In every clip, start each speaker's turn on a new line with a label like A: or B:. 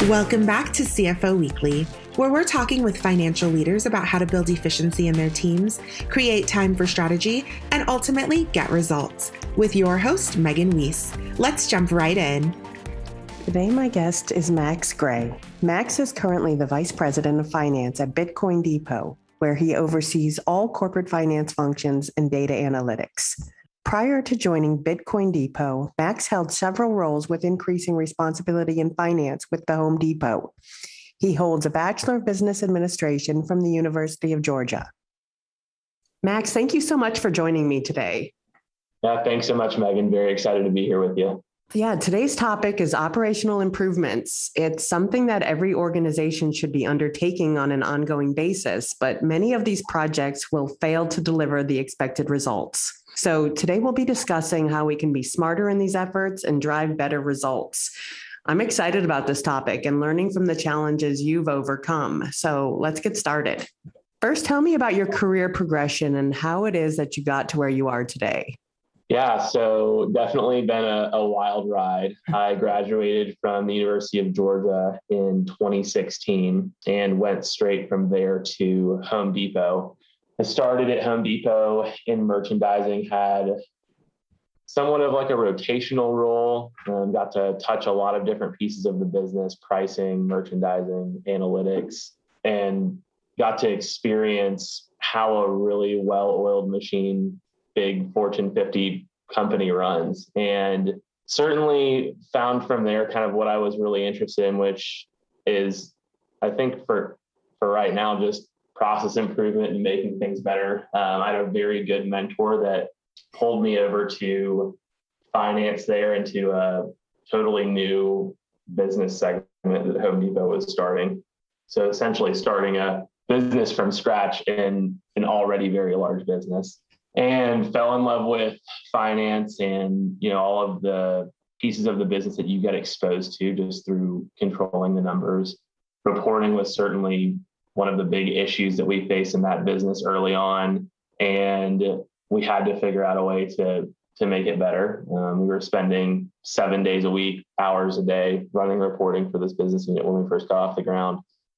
A: Welcome back to CFO Weekly, where we're talking with financial leaders about how to build efficiency in their teams, create time for strategy, and ultimately get results. With your host, Megan Weiss. Let's jump right in.
B: Today, my guest is Max Gray. Max is currently the Vice President of Finance at Bitcoin Depot, where he oversees all corporate finance functions and data analytics. Prior to joining Bitcoin Depot, Max held several roles with increasing responsibility in finance with the Home Depot. He holds a Bachelor of Business Administration from the University of Georgia. Max, thank you so much for joining me today.
C: Yeah, thanks so much, Megan. Very excited to be here with you.
B: Yeah, today's topic is operational improvements. It's something that every organization should be undertaking on an ongoing basis, but many of these projects will fail to deliver the expected results. So today we'll be discussing how we can be smarter in these efforts and drive better results. I'm excited about this topic and learning from the challenges you've overcome. So let's get started. First, tell me about your career progression and how it is that you got to where you are today.
C: Yeah, so definitely been a wild ride. I graduated from the University of Georgia in 2016 and went straight from there to Home Depot. I started at Home Depot in merchandising, had somewhat of like a rotational role, got to touch a lot of different pieces of the business, pricing, merchandising, analytics, and got to experience how a really well-oiled machine, big Fortune 50 company runs. And certainly found from there kind of what I was really interested in, which is, I think for right now, just process improvement and making things better. I had a very good mentor that pulled me over to finance there into a totally new business segment that Home Depot was starting. So essentially starting a business from scratch in an already very large business, and fell in love with finance and, all of the pieces of the business that you get exposed to just through controlling the numbers. Reporting was certainly one of the big issues that we faced in that business early on, and we had to figure out a way to make it better. We were spending 7 days a week, hours a day, running reporting for this business unit when we first got off the ground.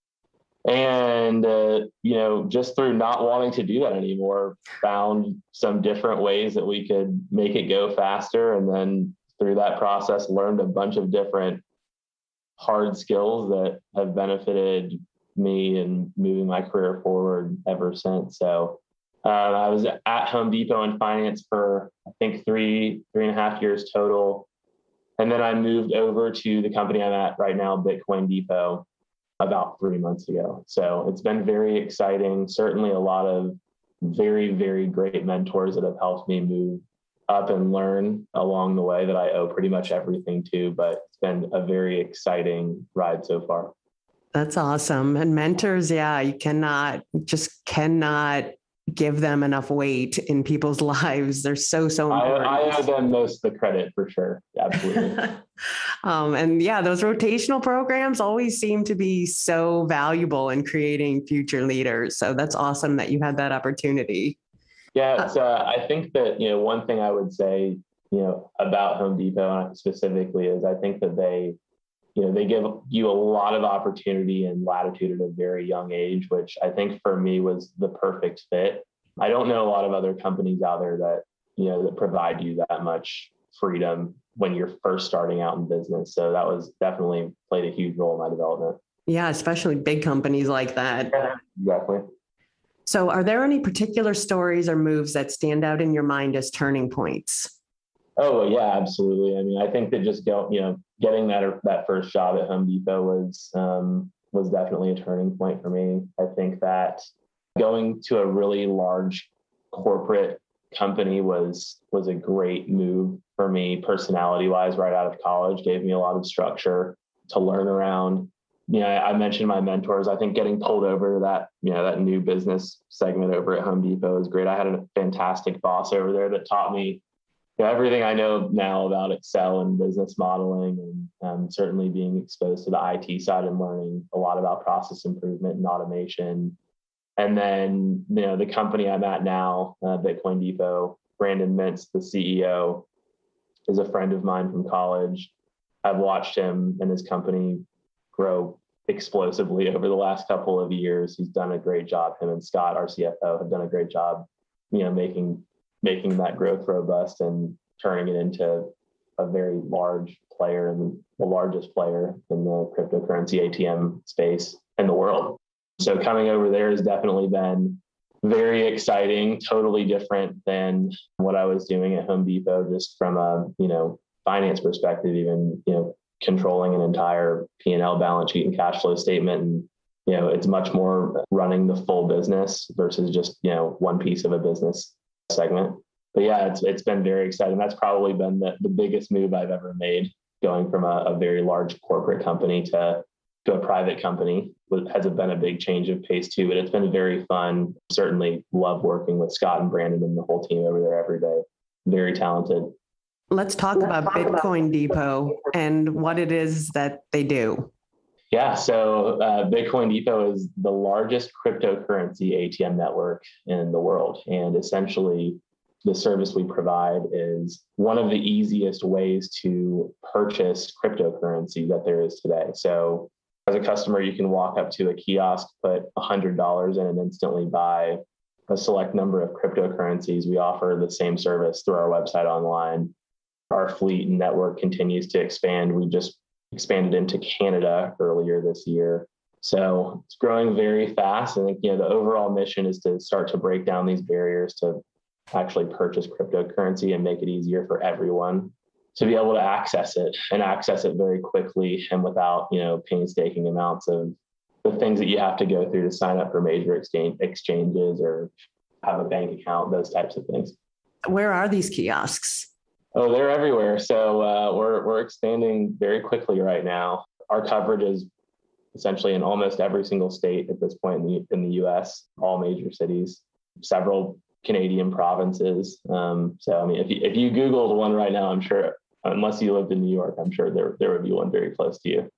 C: And, just through not wanting to do that anymore, found some different ways that we could make it go faster. And then through that process, learned a bunch of different hard skills that have benefited me in moving my career forward ever since. So I was at Home Depot in finance for, I think, three and a half years total. And then I moved over to the company I'm at right now, Bitcoin Depot, about 3 months ago. So it's been very exciting. Certainly a lot of very, very great mentors that have helped me move up and learn along the way that I owe pretty much everything to, but it's been a very exciting ride so far.
B: That's awesome. And mentors, you cannot give them enough weight in people's lives. They're so important.
C: I owe them most of the credit for sure. Absolutely.
B: Those rotational programs always seem to be so valuable in creating future leaders. So that's awesome that you had that opportunity.
C: Yeah, I think that, one thing I would say, about Home Depot specifically is I think that they give you a lot of opportunity and latitude at a very young age, which I think for me was the perfect fit. I don't know a lot of other companies out there that, that provide you that much freedom when you're first starting out in business. So that was definitely played a huge role in my development.
B: Yeah, especially big companies like that.
C: Yeah, exactly.
B: So are there any particular stories or moves that stand out in your mind as turning points?
C: Oh, yeah, absolutely. I mean, I think that just getting that first job at Home Depot was definitely a turning point for me. I think that going to a really large corporate company was a great move for me personality-wise right out of college. Gave me a lot of structure to learn around. I mentioned my mentors. I think getting pulled over to that new business segment over at Home Depot is great. I had a fantastic boss over there that taught me everything I know now about Excel and business modeling, and certainly being exposed to the IT side and learning a lot about process improvement and automation. And then, the company I'm at now, Bitcoin Depot, Brandon Mintz, the CEO, is a friend of mine from college. I've watched him and his company grow explosively over the last couple of years. He's done a great job. Him and Scott, our CFO, have done a great job, making that growth robust and turning it into a very large player and the largest player in the cryptocurrency ATM space in the world. So coming over there has definitely been very exciting, totally different than what I was doing at Home Depot, just from a, finance perspective, even, controlling an entire P&L balance sheet and cash flow statement. And, it's much more running the full business versus just, one piece of a business segment. But yeah, it's been very exciting. That's probably been the biggest move I've ever made, going from a very large corporate company to a private company. Has been a big change of pace too, but it's been very fun. Certainly love working with Scott and Brandon and the whole team over there every day. Very talented.
B: Let's talk about Bitcoin Depot and what it is that they do.
C: Yeah, so Bitcoin Depot is the largest cryptocurrency ATM network in the world. And essentially, the service we provide is one of the easiest ways to purchase cryptocurrency that there is today. So as a customer, you can walk up to a kiosk, put $100 in and instantly buy a select number of cryptocurrencies. We offer the same service through our website online. Our fleet and network continues to expand. We just expanded into Canada earlier this year. So it's growing very fast. I think, the overall mission is to start to break down these barriers to actually purchase cryptocurrency and make it easier for everyone to be able to access it very quickly and without, painstaking amounts of the things that you have to go through to sign up for major exchanges or have a bank account, those types of things.
B: Where are these kiosks?
C: Oh, they're everywhere. So we're expanding very quickly right now. Our coverage is essentially in almost every single state at this point in the U.S., all major cities, several Canadian provinces. So, if you Googled one right now, I'm sure, unless you lived in New York, I'm sure there would be one very close to you.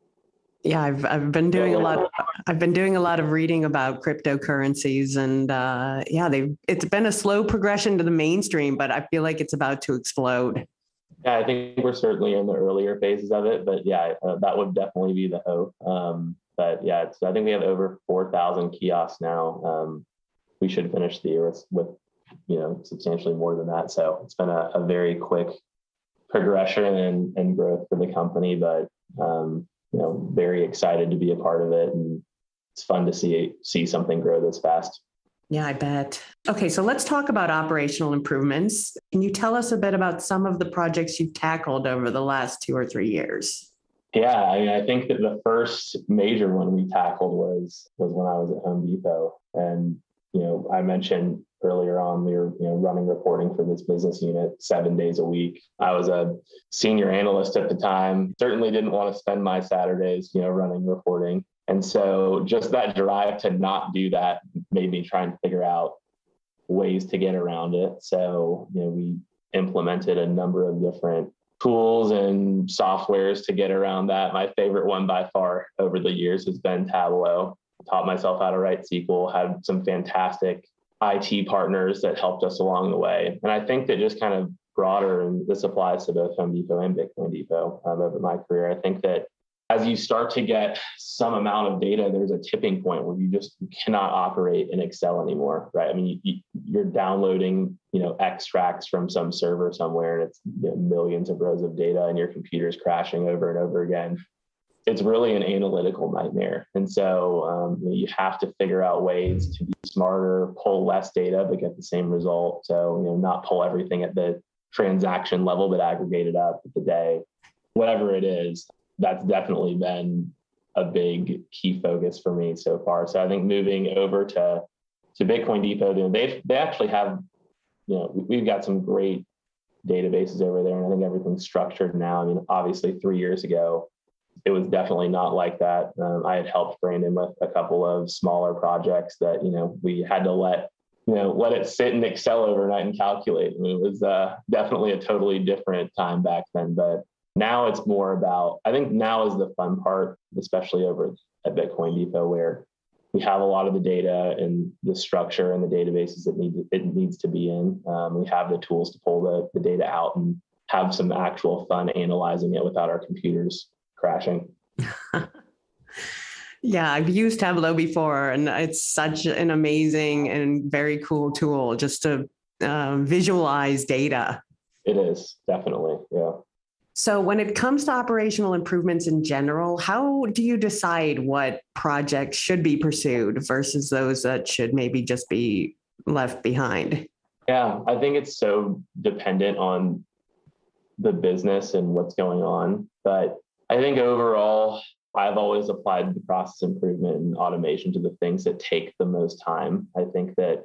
B: Yeah, I've been doing a lot. I've been doing a lot of reading about cryptocurrencies, and it's been a slow progression to the mainstream, but I feel like it's about to explode.
C: Yeah, I think we're certainly in the earlier phases of it, but that would definitely be the hope. But yeah, I think we have over 4,000 kiosks now. We should finish the year with substantially more than that. So it's been a very quick progression and growth for the company, but very excited to be a part of it, and it's fun to see something grow this fast.
B: Yeah, I bet. Okay, so let's talk about operational improvements. Can you tell us a bit about some of the projects you've tackled over the last 2 or 3 years?
C: Yeah, I think that the first major one we tackled was when I was at Home Depot, and I mentioned earlier on we were running reporting for this business unit 7 days a week. I was a senior analyst at the time. Certainly didn't want to spend my Saturdays running reporting. And so just that drive to not do that made me try and figure out ways to get around it. So, we implemented a number of different tools and softwares to get around that. My favorite one by far over the years has been Tableau. Taught myself how to write SQL, had some fantastic IT partners that helped us along the way. And I think that just kind of broader, and this applies to both Home Depot and Bitcoin Depot over my career, I think that as you start to get some amount of data, there's a tipping point where you cannot operate in Excel anymore, right? I mean, you're downloading, extracts from some server somewhere, and it's millions of rows of data, and your computer's crashing over and over again. It's really an analytical nightmare. And so you have to figure out ways to be smarter, pull less data, but get the same result. So, not pull everything at the transaction level, but aggregate it up at the day, whatever it is. That's definitely been a big key focus for me so far. So I think moving over to Bitcoin Depot, they actually have, we've got some great databases over there, and I think everything's structured now. I mean, obviously 3 years ago, it was definitely not like that. I had helped Brandon with a couple of smaller projects that, we had to let it sit in Excel overnight and calculate. I mean, it was definitely a totally different time back then, but now it's more about, I think now is the fun part, especially over at Bitcoin Depot, where we have a lot of the data and the structure and the databases that it needs to be in. We have the tools to pull the data out and have some actual fun analyzing it without our computers crashing.
B: Yeah, I've used Tableau before, and it's such an amazing and very cool tool just to visualize data.
C: It is definitely, yeah.
B: So, when it comes to operational improvements in general, how do you decide what projects should be pursued versus those that should maybe just be left behind?
C: Yeah, I think it's so dependent on the business and what's going on. But I think overall, I've always applied the process improvement and automation to the things that take the most time. I think that,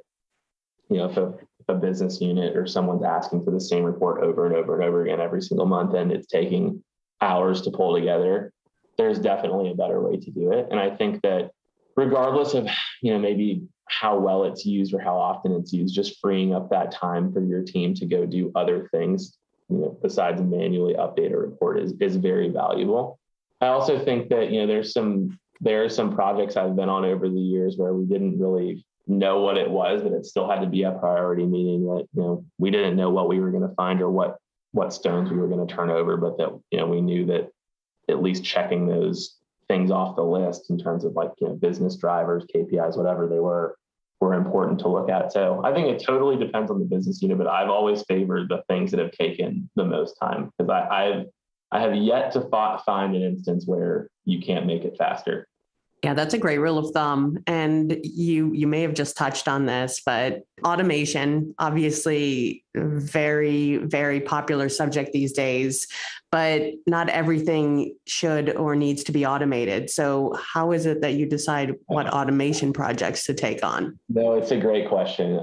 C: if a business unit or someone's asking for the same report over and over and over again every single month, and it's taking hours to pull together, there's definitely a better way to do it. And I think that regardless of, maybe how well it's used or how often it's used, just freeing up that time for your team to go do other things, besides manually update a report is very valuable. I also think that, there are some projects I've been on over the years where we didn't really know what it was, but it still had to be a priority, meaning that, we didn't know what we were going to find or what stones we were going to turn over, but that, we knew that at least checking those things off the list in terms of business drivers, KPIs, whatever they were important to look at. So I think it totally depends on the business unit, but I've always favored the things that have taken the most time, because I have yet to find an instance where you can't make it faster.
B: Yeah, that's a great rule of thumb. And you may have just touched on this, but automation, obviously very, very popular subject these days, but not everything should or needs to be automated. So how is it that you decide what automation projects to take on?
C: No, it's a great question.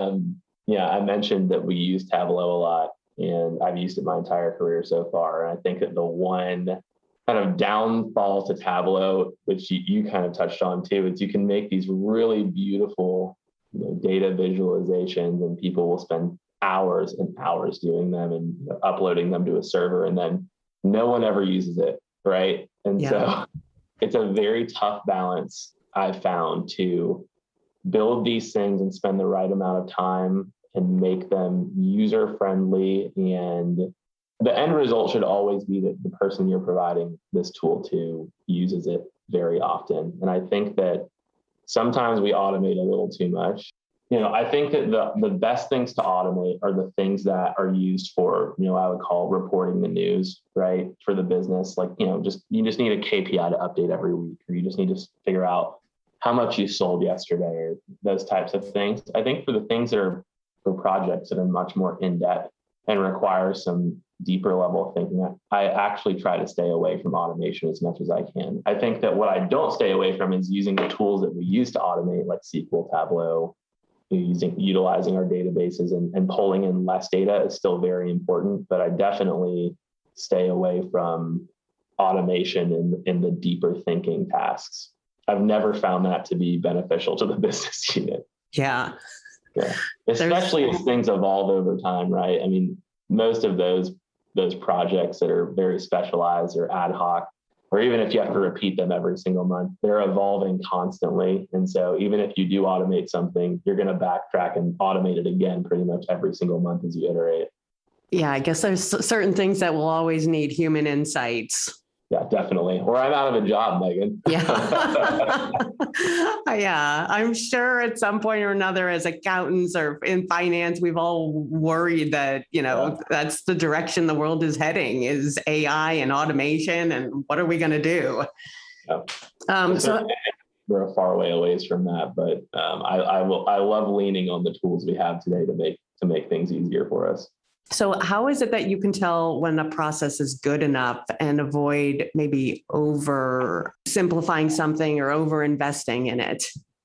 C: I mentioned that we use Tableau a lot, and I've used it my entire career so far. And I think that the one kind of downfall to Tableau, which you kind of touched on too, is you can make these really beautiful data visualizations, and people will spend hours and hours doing them and uploading them to a server, and then no one ever uses it, right? And so it's a very tough balance, I've found, to build these things and spend the right amount of time and make them user friendly, and the end result should always be that the person you're providing this tool to uses it very often. And I think that sometimes we automate a little too much. I think that the best things to automate are the things that are used for, I would call reporting the news, right? For the business, you just need a KPI to update every week, or you just need to figure out how much you sold yesterday, or those types of things. I think for the things that are for projects that are much more in-depth and require some deeper level of thinking, I actually try to stay away from automation as much as I can. I think that what I don't stay away from is using the tools that we use to automate, like SQL, Tableau, utilizing our databases and pulling in less data is still very important, but I definitely stay away from automation in the deeper thinking tasks. I've never found that to be beneficial to the business unit.
B: Yeah.
C: Especially as things evolve over time, right? I mean, most of those projects that are very specialized or ad hoc, or even if you have to repeat them every single month, they're evolving constantly. And so even if you do automate something, you're going to backtrack and automate it again pretty much every single month as you iterate.
B: Yeah, I guess there's certain things that will always need human insights.
C: Yeah, definitely. Or I'm out of a job, Megan.
B: Yeah. Yeah. I'm sure at some point or another, as accountants or in finance, we've all worried that, that's the direction the world is heading, is AI and automation. And what are we going to do?
C: Yeah. So we're a far way away from that, but I love leaning on the tools we have today to make things easier for us.
B: So how is it that you can tell when a process is good enough and avoid maybe over simplifying something or over investing in it?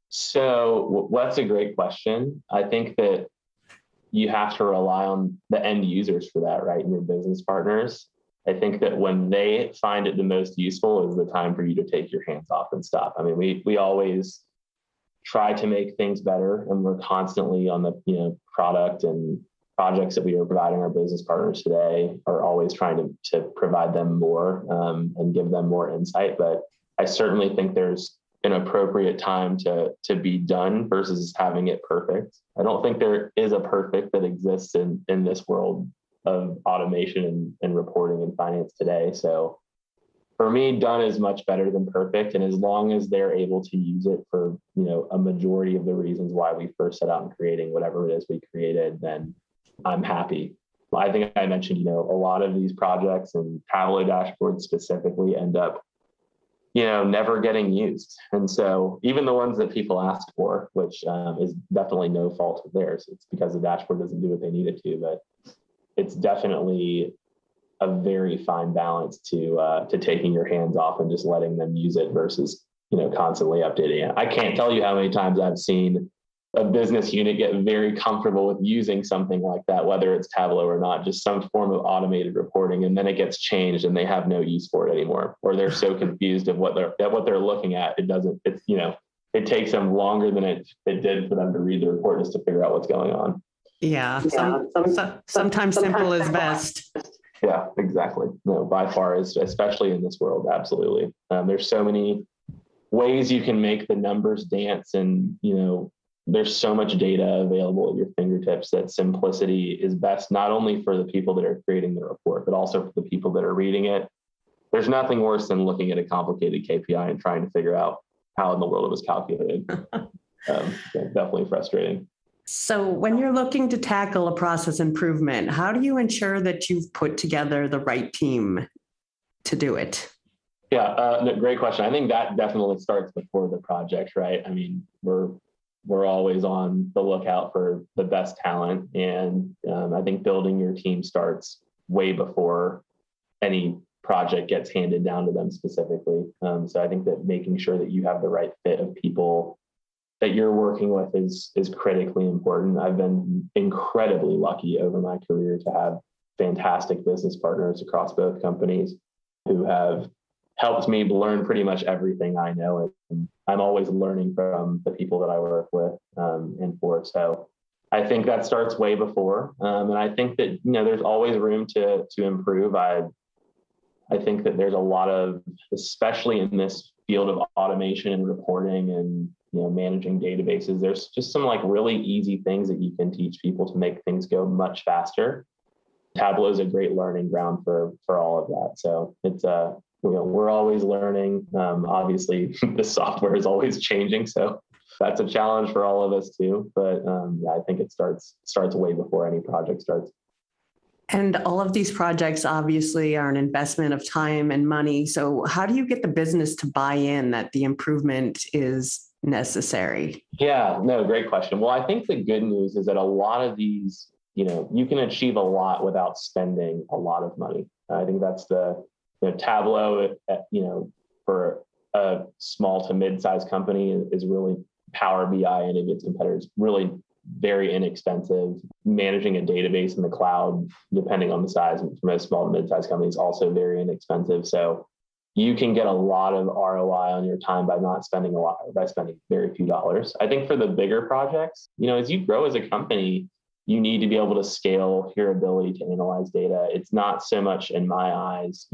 C: So that's a great question. I think that you have to rely on the end users for that, right? And your business partners. I think that when they find it the most useful is the time for you to take your hands off and stop. I mean, we always try to make things better, and we're constantly on the product and projects that we are providing our business partners today are always trying to provide them more and give them more insight. But I certainly think there's an appropriate time to be done versus having it perfect. I don't think there is a perfect that exists in this world of automation and reporting and finance today. So for me, done is much better than perfect. And as long as they're able to use it for, a majority of the reasons why we first set out in creating whatever it is we created, then I'm happy. I think I mentioned, a lot of these projects and Tableau dashboards specifically end up, never getting used. And so even the ones that people ask for, which is definitely no fault of theirs, it's because the dashboard doesn't do what they need it to, but it's definitely a very fine balance to taking your hands off and just letting them use it versus, constantly updating it. I can't tell you how many times I've seen a business unit get very comfortable with using something like that, whether it's Tableau or not, just some form of automated reporting, and then it gets changed and they have no use for it anymore, or they're so confused of what they're looking at. It takes them longer than it did for them to read the report just to figure out what's going on.
B: Yeah. Sometimes simple is best.
C: Yeah, exactly. No, by far, especially in this world, absolutely. There's so many ways you can make the numbers dance, and there's so much data available at your fingertips that simplicity is best, not only for the people that are creating the report, but also for the people that are reading it. There's nothing worse than looking at a complicated KPI and trying to figure out how in the world it was calculated. Definitely frustrating.
B: So when you're looking to tackle a process improvement, how do you ensure that you've put together the right team to do it?
C: Yeah, great question. I think that definitely starts before the project, right? I mean, we're always on the lookout for the best talent. And I think building your team starts way before any project gets handed down to them specifically. So I think that making sure that you have the right fit of people that you're working with is critically important. I've been incredibly lucky over my career to have fantastic business partners across both companies who have helped me learn pretty much everything I know. And I'm always learning from the people that I work with and for. So I think that starts way before. And I think that, there's always room to improve. I think that there's a lot of, especially in this field of automation and reporting and, managing databases, there's just some really easy things that you can teach people to make things go much faster. Tableau is a great learning ground for all of that. So it's we're always learning. Obviously, the software is always changing, so that's a challenge for all of us too. But I think it starts way before any project starts.
B: And all of these projects obviously are an investment of time and money. So how do you get the business to buy in that the improvement is necessary?
C: Yeah, no, great question. Well, I think the good news is that a lot of these, you can achieve a lot without spending a lot of money. I think that's the Tableau, for a small to mid-sized company is really Power BI and its competitors, really very inexpensive. Managing a database in the cloud, depending on the size, for most small to mid-sized companies, also very inexpensive. So you can get a lot of ROI on your time by spending very few dollars. I think for the bigger projects, as you grow as a company, you need to be able to scale your ability to analyze data. It's not so much, in my eyes,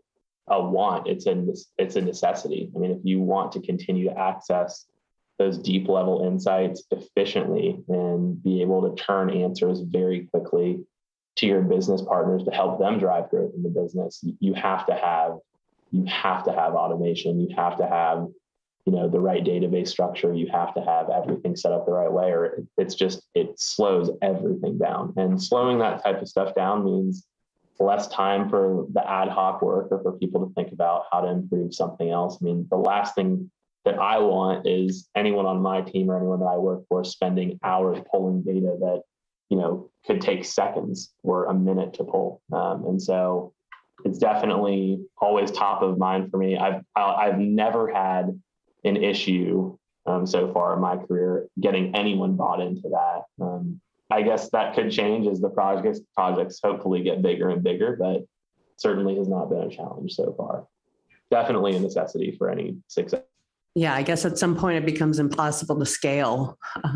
C: a want, it's a necessity. I mean, if you want to continue to access those deep level insights efficiently and be able to turn answers very quickly to your business partners to help them drive growth in the business, you have to have automation. You have to have, the right database structure. You have to have everything set up the right way, or it slows everything down. And slowing that type of stuff down means less time for the ad hoc work or for people to think about how to improve something else. I mean, the last thing that I want is anyone on my team or anyone that I work for spending hours pulling data that, could take seconds or a minute to pull. And so it's definitely always top of mind for me. I've never had an issue so far in my career getting anyone bought into that. I guess that could change as the projects hopefully get bigger and bigger, but certainly has not been a challenge so far. Definitely a necessity for any success.
B: Yeah, I guess at some point it becomes impossible to scale.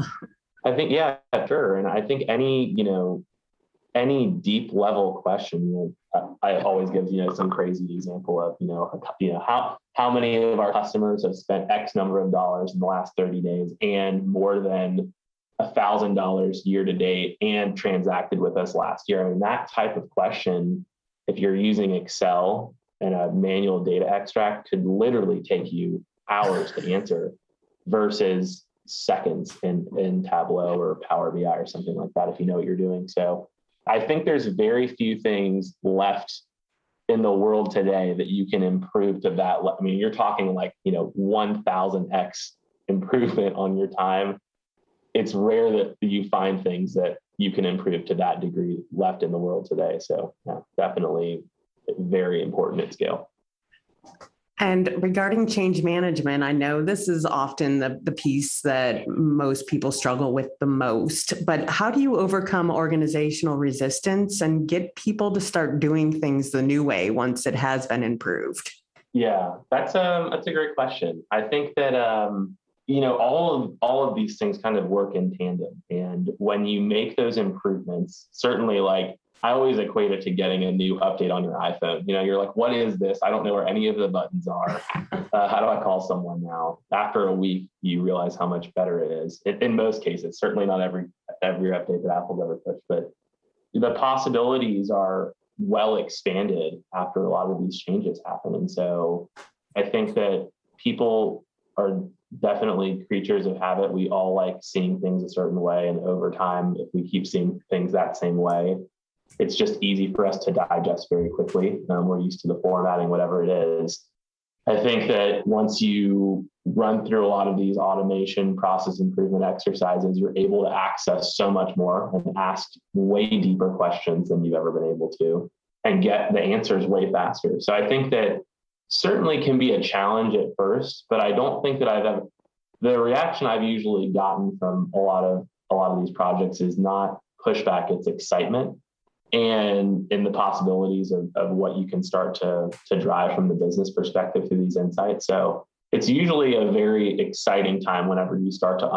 C: I think, yeah, sure. And I think any deep level question, I always give, some crazy example of, how many of our customers have spent X number of dollars in the last 30 days and more than $1,000 year to date and transacted with us last year. I mean, that type of question, if you're using Excel and a manual data extract could literally take you hours to answer versus seconds in Tableau or Power BI or something like that, if you know what you're doing. So I think there's very few things left in the world today that you can improve to that. I mean, you're talking like, 1000x improvement on your time. It's rare that you find things that you can improve to that degree left in the world today. So yeah, definitely very important at scale.
B: And regarding change management, I know this is often the piece that most people struggle with the most, but how do you overcome organizational resistance and get people to start doing things the new way once it has been improved?
C: Yeah, that's a great question. I think that, all of these things kind of work in tandem. And when you make those improvements, certainly like I always equate it to getting a new update on your iPhone. You're like, what is this? I don't know where any of the buttons are. How do I call someone now? After a week, you realize how much better it is. In most cases, certainly not every update that Apple's ever pushed, but the possibilities are well expanded after a lot of these changes happen. And so I think that people are definitely creatures of habit. We all like seeing things a certain way. And over time, if we keep seeing things that same way, it's just easy for us to digest very quickly. We're used to the formatting, whatever it is. I think that once you run through a lot of these automation process improvement exercises, you're able to access so much more and ask way deeper questions than you've ever been able to and get the answers way faster. So I think that certainly can be a challenge at first, but I don't think that the reaction I've usually gotten from a lot of these projects is not pushback, it's excitement. And in the possibilities of what you can start to drive from the business perspective through these insights. So it's usually a very exciting time whenever you start to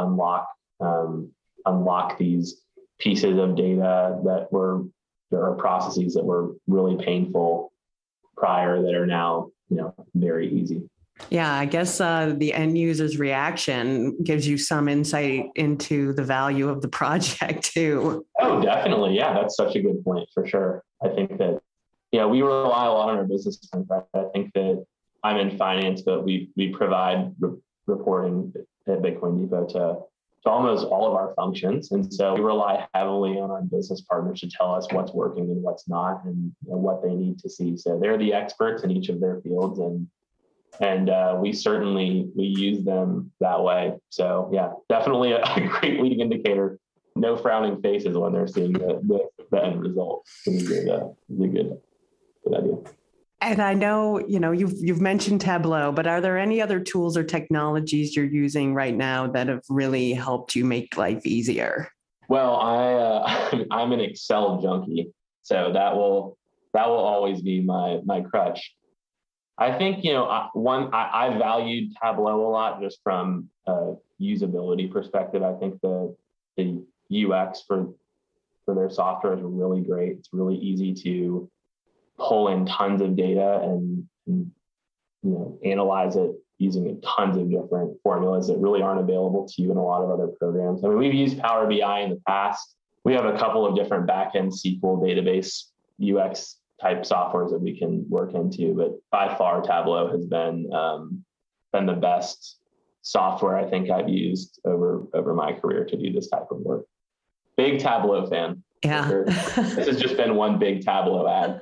C: unlock these pieces of data there are processes that were really painful prior that are now, very easy.
B: Yeah, I guess the end user's reaction gives you some insight into the value of the project too.
C: Oh, definitely. Yeah, that's such a good point for sure. I think that, we rely a lot on our business. I think that I'm in finance, but we provide reporting at Bitcoin Depot to almost all of our functions. And so we rely heavily on our business partners to tell us what's working and what's not and what they need to see. So they're the experts in each of their fields. And we use them that way. So yeah, definitely a great leading indicator. No frowning faces when they're seeing the end result. It's a good idea.
B: And I know, you've mentioned Tableau, but are there any other tools or technologies you're using right now that have really helped you make life easier?
C: Well, I'm an Excel junkie, so that will always be my crutch. I think, I valued Tableau a lot just from a usability perspective. I think the UX for their software is really great. It's really easy to pull in tons of data and analyze it using tons of different formulas that really aren't available to you in a lot of other programs. I mean, we've used Power BI in the past. We have a couple of different backend SQL database UX type softwares that we can work into, but by far Tableau has been the best software I think I've used over my career to do this type of work. Big Tableau fan.
B: Yeah.
C: Sure. This has just been one big Tableau ad.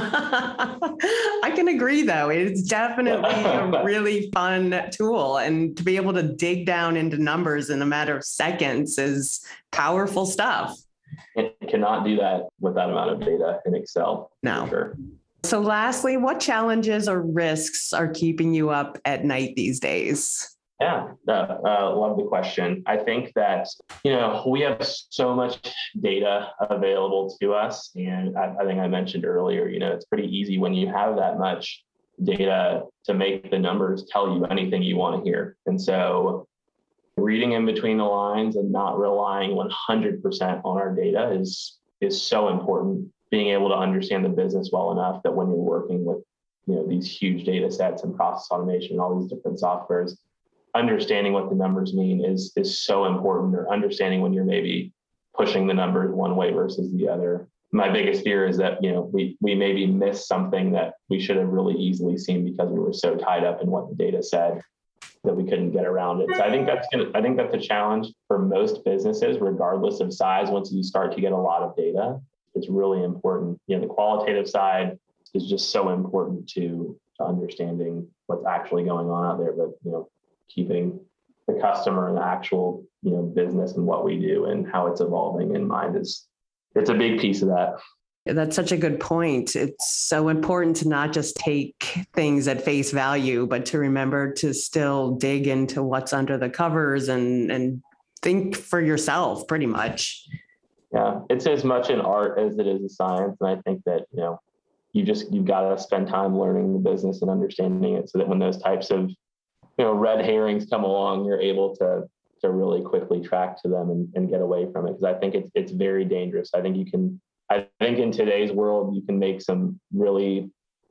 B: I can agree, though. It's definitely a really fun tool. And to be able to dig down into numbers in a matter of seconds is powerful stuff.
C: It cannot do that with that amount of data in Excel.
B: No.
C: Sure.
B: So lastly, what challenges or risks are keeping you up at night these days?
C: Yeah, love the question. I think that, we have so much data available to us. And I think I mentioned earlier, it's pretty easy when you have that much data to make the numbers tell you anything you want to hear. And so reading in between the lines and not relying 100% on our data is so important. Being able to understand the business well enough that when you're working with, these huge data sets and process automation, all these different softwares, understanding what the numbers mean is so important, or understanding when you're maybe pushing the numbers one way versus the other my biggest fear is that, we maybe missed something that we should have really easily seen because we were so tied up in what the data said that we couldn't get around it. So I think that's a challenge for most businesses, regardless of size. Once you start to get a lot of data, it's really important. The qualitative side is just so important to understanding what's actually going on out there, but, keeping the customer and the actual, business and what we do and how it's evolving in mind it's a big piece of that.
B: That's such a good point. It's so important to not just take things at face value, but to remember to still dig into what's under the covers and think for yourself, pretty much.
C: Yeah, it's as much an art as it is a science. And I think that, you've got to spend time learning the business and understanding it so that when those types of, red herrings come along, you're able to really quickly track to them and get away from it. Because I think it's very dangerous. I think in today's world, you can make some really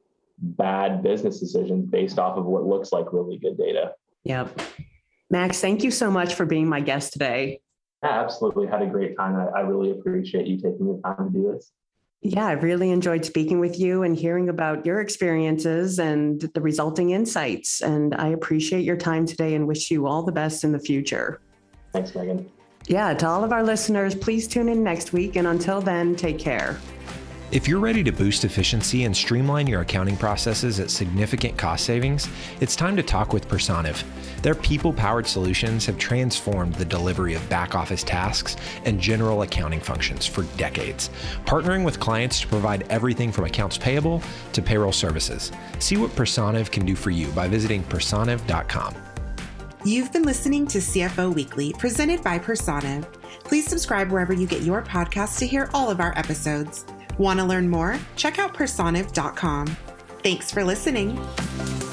C: bad business decisions based off of what looks like really good data.
B: Yep. Max, thank you so much for being my guest today.
C: Yeah, absolutely. Had a great time. I really appreciate you taking the time to do this.
B: Yeah, I really enjoyed speaking with you and hearing about your experiences and the resulting insights. And I appreciate your time today and wish you all the best in the future.
C: Thanks, Megan.
B: Yeah, to all of our listeners, please tune in next week. And until then, take care.
D: If you're ready to boost efficiency and streamline your accounting processes at significant cost savings, it's time to talk with Personiv. Their people-powered solutions have transformed the delivery of back-office tasks and general accounting functions for decades, partnering with clients to provide everything from accounts payable to payroll services. See what Personiv can do for you by visiting personiv.com.
A: You've been listening to CFO Weekly, presented by Personiv. Please subscribe wherever you get your podcasts to hear all of our episodes. Want to learn more? Check out personiv.com. Thanks for listening.